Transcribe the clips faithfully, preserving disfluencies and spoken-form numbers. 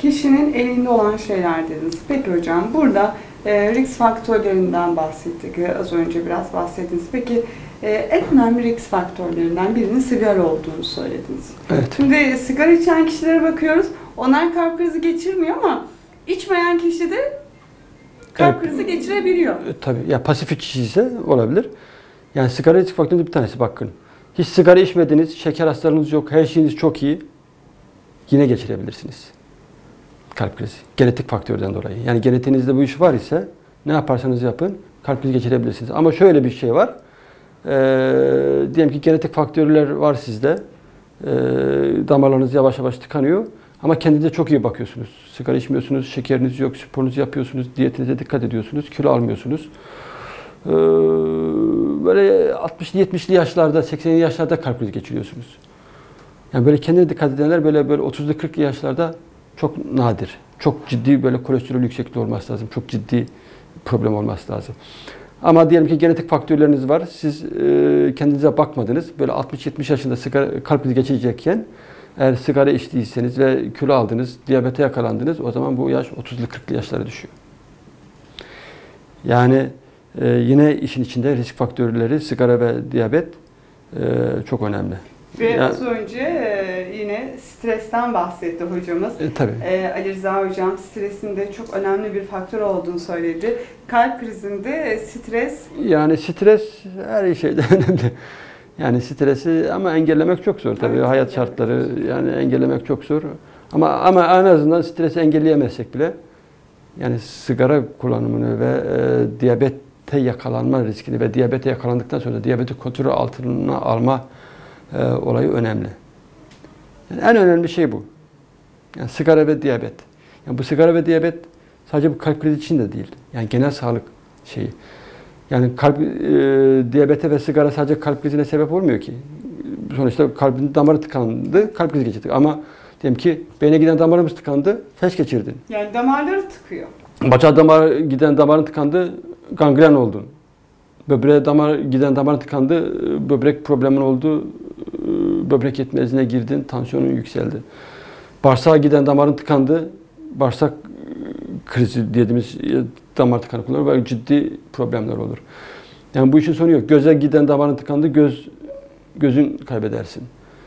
kişinin elinde olan şeyler dediniz. Peki hocam, burada e, risk faktörlerinden bahsettik. Az önce biraz bahsettiniz. Peki e, en önemli risk faktörlerinden birinin sigara olduğunu söylediniz. Evet. Şimdi sigara içen kişilere bakıyoruz. Onlar kalp krizi geçirmiyor ama içmeyen kişi de kalp Evet. krizi geçirebiliyor. E, tabii. Ya pasif içici ise olabilir. Yani sigara risk faktöründe bir tanesi bakın. Hiç sigara içmediniz, şeker hastalığınız yok, her şeyiniz çok iyi. Yine geçirebilirsiniz kalp krizi. Genetik faktörden dolayı. Yani genetiğinizde bu iş var ise ne yaparsanız yapın kalp krizi geçirebilirsiniz. Ama şöyle bir şey var. Ee, diyelim ki genetik faktörler var sizde. Ee, damarlarınız yavaş yavaş tıkanıyor. Ama kendinize çok iyi bakıyorsunuz. Sigara içmiyorsunuz, şekeriniz yok, sporunuzu yapıyorsunuz, diyetinize dikkat ediyorsunuz, kilo almıyorsunuz. Ee, böyle altmışlı yetmişli yaşlarda, seksenli yaşlarda kalp krizi geçiriyorsunuz. Yani böyle kendine dikkat edenler böyle böyle otuzlu kırklı yaşlarda çok nadir. Çok ciddi böyle kolesterol yüksekliği olması lazım. Çok ciddi problem olması lazım. Ama diyelim ki genetik faktörleriniz var. Siz e, kendinize bakmadınız. Böyle altmış yetmiş yaşında sigara, kalp krizi geçirecekken eğer sigara içtiyseniz ve kilo aldınız, diyabete yakalandınız, o zaman bu yaş otuzlu kırklı yaşlara düşüyor. Yani e, yine işin içinde risk faktörleri sigara ve diyabet e, çok önemli. Ve yani, az önce e, yine stresten bahsetti hocamız. E, tabii. E, Ali Rıza hocam stresin de çok önemli bir faktör olduğunu söyledi. Kalp krizinde stres... Yani stres her şeyde önemli. Yani stresi ama engellemek çok zor tabii. Evet, hayat şartları yani engellemek çok zor. Ama ama en azından stresi engelleyemezsek bile yani sigara kullanımını ve e, diyabete yakalanma riskini ve diyabete yakalandıktan sonra diyabeti kontrol altına alma e, olayı önemli. Yani en önemli şey bu. Yani sigara ve diyabet. Yani bu sigara ve diyabet sadece bu kalp krizi için de değil. Yani genel sağlık şeyi. Yani kalp e, diyabete ve sigara sadece kalp krizine sebep olmuyor ki. Sonuçta kalbin damarı tıkandı, kalp krizi geçirdik. Ama diyelim ki beyne giden damarımız tıkandı, felç geçirdin. Yani damarları tıkıyor. Bacağa damar giden damarın tıkandı, gangren oldun. Böbreğe damar giden damarın tıkandı, böbrek problemin oldu, böbrek yetmezliğine girdin, tansiyonun yükseldi. Bağırsağa giden damarın tıkandı, bağırsak krizi dediğimiz damar tıkanıklığı olur ve ciddi problemler olur. Yani bu işin sonu yok. Göze giden damarın tıkandı, göz gözün kaybedersin.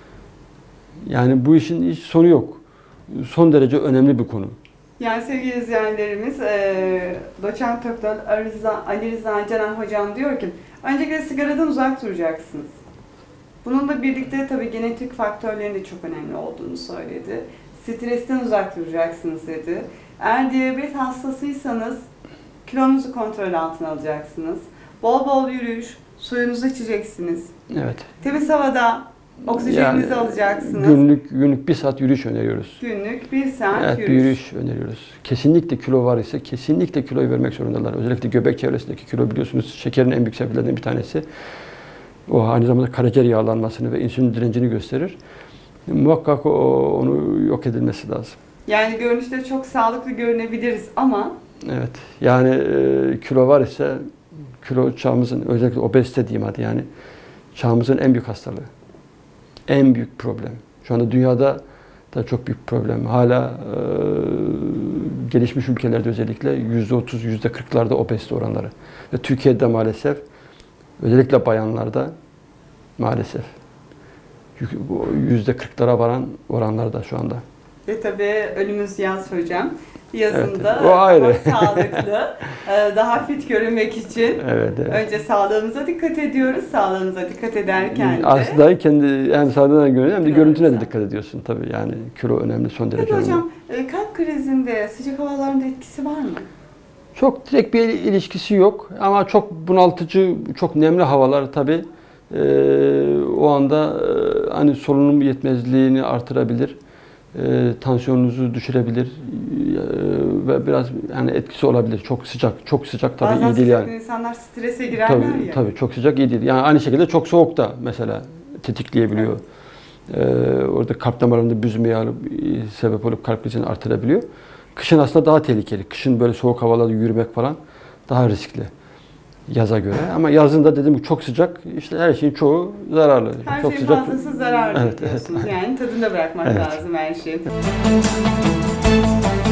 Yani bu işin hiç sonu yok. Son derece önemli bir konu. Yani sevgili izleyenlerimiz, e, doçent doktor Ali Rıza, Ali Rıza Canan hocam diyor ki, öncelikle sigaradan uzak duracaksınız. Bununla birlikte tabii genetik faktörlerin de çok önemli olduğunu söyledi. Stresten uzak duracaksınız dedi. Eğer diyabet hastasıysanız kilonuzu kontrol altına alacaksınız. Bol bol yürüyüş, suyunuzu içeceksiniz. Evet. Temiz havada oksijeninizi yani, alacaksınız. Günlük günlük bir saat yürüyüş öneriyoruz. Günlük bir saat evet, yürüyüş. Bir yürüyüş öneriyoruz. Kesinlikle kilo var ise kesinlikle kiloyu vermek zorundalar. Özellikle göbek çevresindeki kilo biliyorsunuz şekerin en büyük sebeplerinden bir tanesi. O aynı zamanda karaciğer yağlanmasını ve insülin direncini gösterir. Muhakkak o, onu yok edilmesi lazım. Yani görünüşte çok sağlıklı görünebiliriz ama... Evet. Yani e, kilo var ise kilo çağımızın özellikle obezite diyeyim hadi yani çağımızın en büyük hastalığı. En büyük problem. Şu anda dünyada da çok büyük problem. Hala e, gelişmiş ülkelerde özellikle yüzde otuz, yüzde kırklarda obezite oranları. Ve Türkiye'de maalesef özellikle bayanlarda maalesef yüzde kırklara varan oranlarda şu anda. Ve tabii önümüz yaz hocam. Yazında evet, o ayrı. Daha sağlıklı, daha fit görünmek için evet, evet. önce sağlığımıza dikkat ediyoruz. Sağlığımıza dikkat ederken de... Aslında kendi hem sağlığına göre hem de görüntüne de dikkat ediyorsun tabii. Yani kilo önemli, son derece Peki önemli. hocam, kalp krizinde sıcak havaların da etkisi var mı? Çok direkt bir ilişkisi yok ama çok bunaltıcı, çok nemli havalar tabii e, o anda e, hani solunum yetmezliğini artırabilir. E, tansiyonunuzu düşürebilir e, ve biraz yani etkisi olabilir. Çok sıcak, çok sıcak tabii bazen iyi değil yani. Bazen insanlar strese girerler tabii, ya. Tabii çok sıcak iyi değil. Yani aynı şekilde çok soğuk da mesela tetikleyebiliyor. Evet. E, orada kalp damarlarında büzmeye alıp e, sebep olup kalp krizini artırabiliyor. Kışın aslında daha tehlikeli. Kışın böyle soğuk havalarda yürümek falan daha riskli. yaza göre. Ama yazında dediğim gibi çok sıcak, işte her şeyin çoğu zararlı. Her çok şeyin sıcak. fazlası zararlı Evet, diyorsunuz. Yani tadında bırakmak Evet. lazım her şeyi.